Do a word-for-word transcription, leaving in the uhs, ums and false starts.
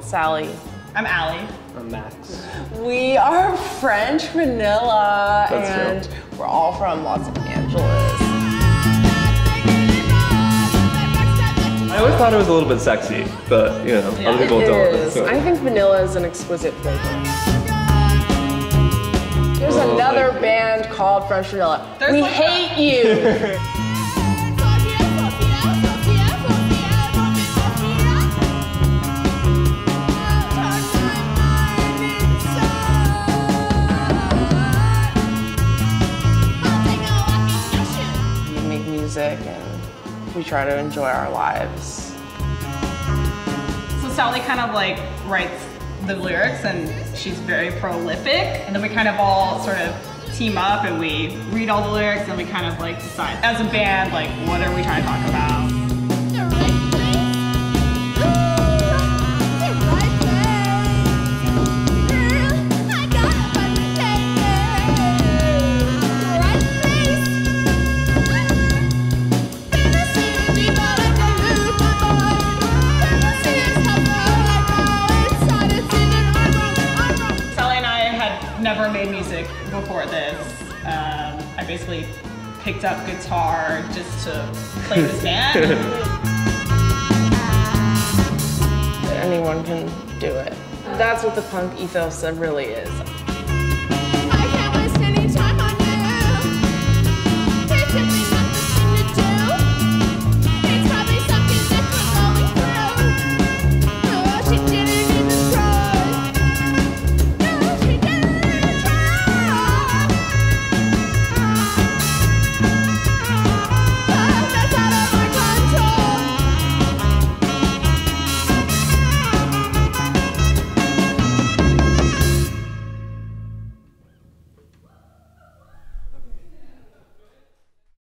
Sally. I'm Allie. I'm Max. We are French Vanilla, That's and true. we're all from Los Angeles. I always thought it was a little bit sexy, but you know, Yeah, other people It don't. is. So. I think vanilla is an exquisite flavor. There's Oh, another like- band called French Vanilla. There's we like hate you. We make music and we try to enjoy our lives. So Sally kind of like writes the lyrics and she's very prolific. And then we kind of all sort of team up and we read all the lyrics and we kind of like decide as a band, like what are we trying to talk about? Never made music before this. Um, I basically picked up guitar just to play this band. Anyone can do it. That's what the punk ethos really is.